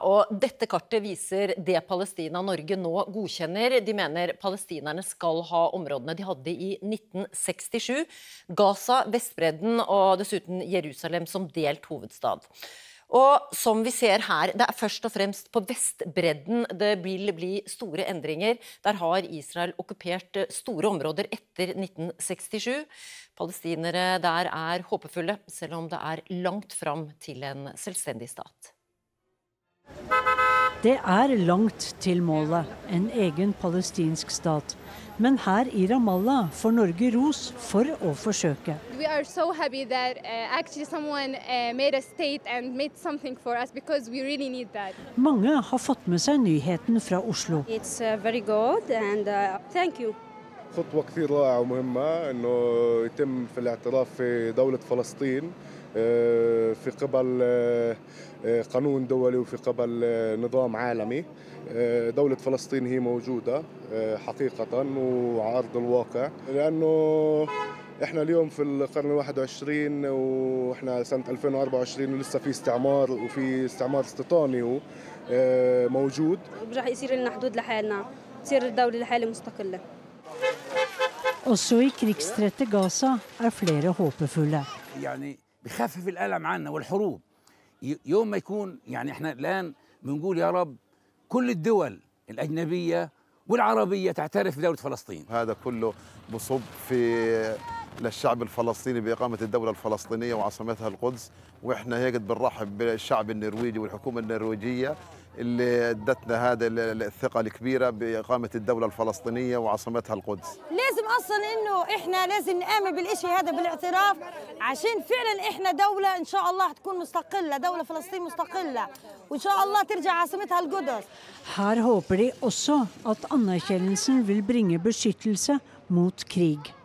og dette kartet viser det Palestina Norge nå godkjenner. De mener palestinerne skal ha områdene de hadde i 1967, Gaza, Vestbredden og dessuten Jerusalem som delt hovedstad. Og som vi ser her, det først og fremst på Vestbredden det vil bli store endringer. Der har Israel okkupert store områder etter 1967. Palestinere der håpefulle, selv om det langt fram til en selvstendig stat. Det langt til målet, en egen palestinsk stat. Men her i Ramallah får Norge ros for å forsøke. We are so happy that actually someone made a state and made something for us because we really need that. Mange har fått med seg nyheten fra Oslo. It's very good and thank you. خطوة كثير رائعة ومهمة إنه يتم في الاعتراف في دولة فلسطين في قبل قانون دولي وفي قبل نظام عالمي. دولة فلسطين هي موجودة حقيقة وعرض الواقع لأنه إحنا اليوم في القرن 21 وإحنا سنة 2024 ولسه في استعمار وفي استعمار استيطاني موجود. راح يصير لنا حدود لحالنا، تصير الدولة لحالها مستقلة. Også i krigstrette Gaza flere håpefulle. يعني بخفف الألم عنا والحروب يوم ما يكون يعني احنا الآن بنقول يا رب كل الدول الأجنبية والعربية تعترف بدولة فلسطين. هذا كله بصب في للشعب الفلسطيني بإقامة الدولة الفلسطينية وعاصمتها القدس، وإحنا هيك بنرحب بالشعب النرويجي والحكومة النرويجية اللي ادتنا هذا الثقة الكبيرة بإقامة الدولة الفلسطينية وعاصمتها القدس. لازم أصلا إنه إحنا لازم نآمن بالإشي هذا بالاعتراف عشان فعلا إحنا دولة إن شاء الله تكون مستقلة، دولة فلسطين مستقلة وإن شاء الله ترجع عاصمتها القدس. Her håper de også at anerkjennelsen vil bringe beskyttelse mot krig.